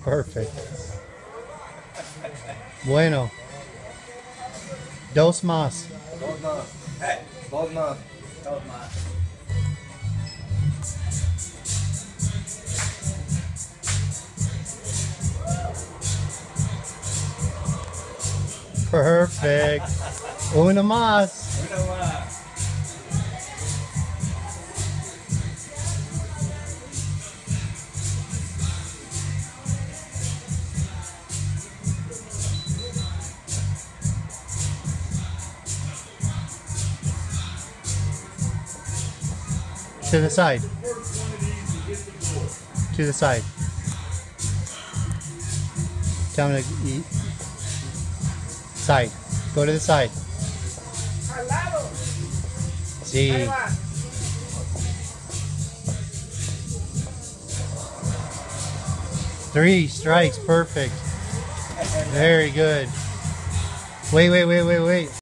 Perfect. Bueno. Dos más. Dos más. Dos más. Dos más. Perfect. Uno más. Uno más. To the side. To the side. Tell me to eat. Side. Go to the side. Al lado. Sí. Ahí va. 3 strikes. Perfect. Very good. Wait.